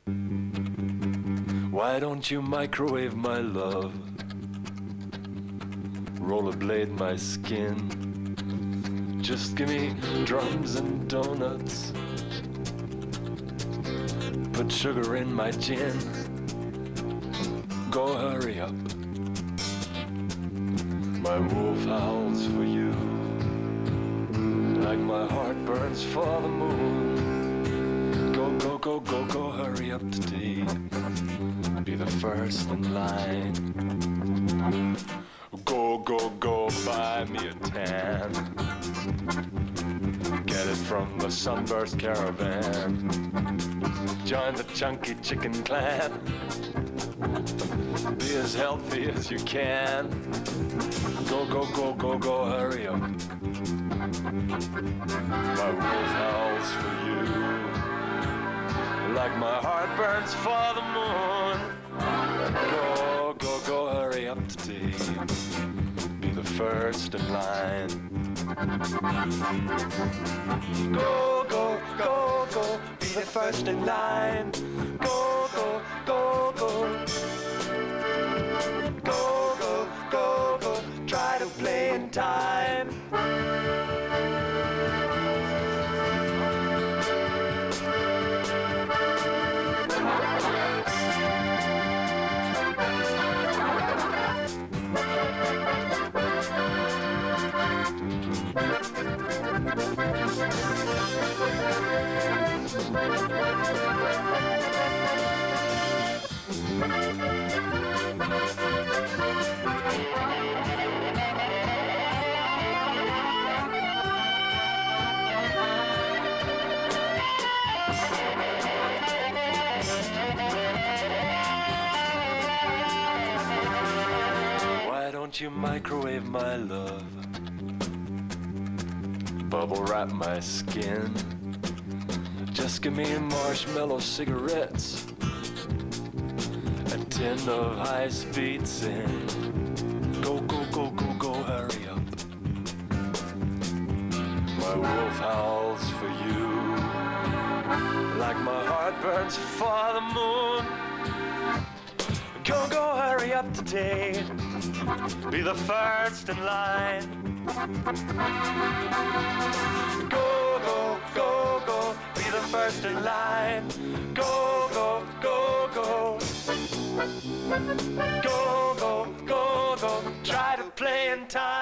Why don't you microwave my love? Rollerblade my skin. Just give me drums and donuts. Put sugar in my gin. Go hurry up. My wolf howls for you, like my heart burns for the moon. Go, go, go, go, go, hurry up today. Be the first in line. Go, go, go, buy me a tan. Get it from the Sunburst Caravan. Join the Chunky Chicken Clan. Be as healthy as you can. Go, go, go, go, go, hurry up. My wolf howls for you, like my heart burns for the moon. Go, go, go, hurry up today. Be the first in line. Go, go, go, go, be the first in line. Go, go, go, go. Go, go, go, go, try to play in time. Why don't you microwave my love? Bubble wrap my skin. Just give me marshmallow cigarettes, a tin of high-speed sin. Go, go, go, go, go, hurry up. My wolf howls for you, like my heart burns for the moon. Go, go, hurry up today. Be the first in line. Go, go, go, go, be the first in line. Go, go, go, go. Go, go, go, go, try to play in time.